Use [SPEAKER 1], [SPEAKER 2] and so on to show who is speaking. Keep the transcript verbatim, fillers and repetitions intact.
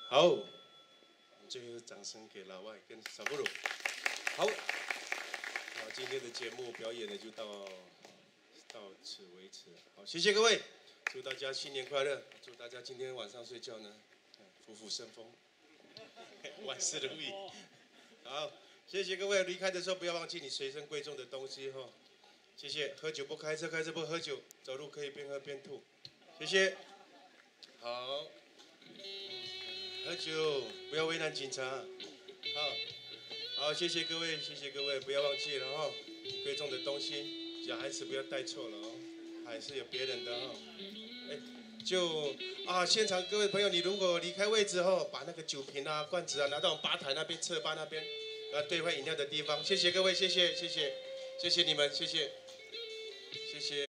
[SPEAKER 1] 好，最后掌声给老外跟小布鲁。好，好，今天的节目表演呢就到到此为止。好，谢谢各位，祝大家新年快乐，祝大家今天晚上睡觉呢虎虎生风，万事如意。好，谢谢各位，离开的时候不要忘记你随身贵重的东西哈。谢谢，喝酒不开车，开车不喝酒，走路可以边喝边吐。谢谢。好，喝酒不要为难警察。好，好，谢谢各位，谢谢各位，不要忘记了哈，贵重的东西，小孩子不要带错了哦，还是有别人的哈。哎，就啊，现场各位朋友，你如果离开位置后，把那个酒瓶啊、罐子啊拿到我们吧台那边、侧吧那边，啊，兑换饮料的地方。谢谢各位，谢谢，谢谢，谢谢你们，谢谢，谢谢。